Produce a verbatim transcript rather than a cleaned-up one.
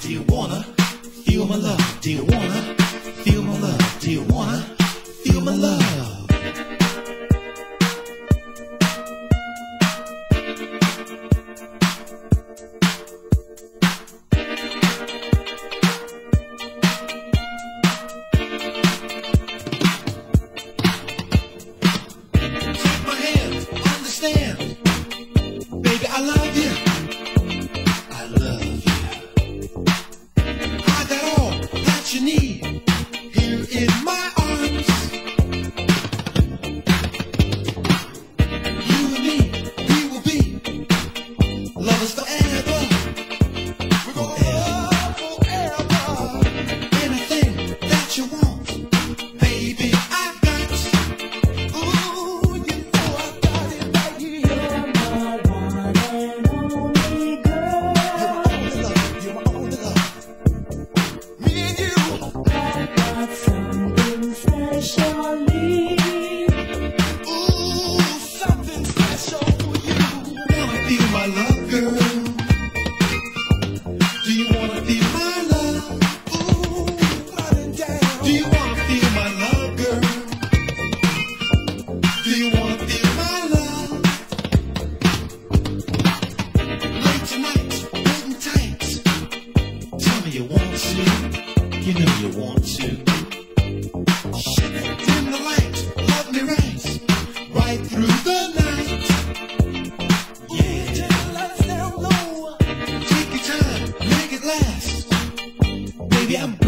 Do you wanna feel my love? Do you wanna feel my love? Do you wanna feel my love? Take my hand, understand, baby, I love you. I love you. I got all that you need here in my arms. You and me, we will be lovers forever. Forever, forever. Anything that you want, baby, I got. Ooh, you know I got it right here. You're my one and only girl. You're my only love. Me and you. I got something special. Ooh, something special for you. Wanna feel my love, girl? Do you wanna feel my love? Ooh, running down. Do you wanna feel my love, girl? Do you wanna feel my love? Late tonight, holding tight. Tell me you want to. You know you want to. Dim the light, love me right, right through the night. Yeah, let us down low. Take your time, make it last. Baby, I'm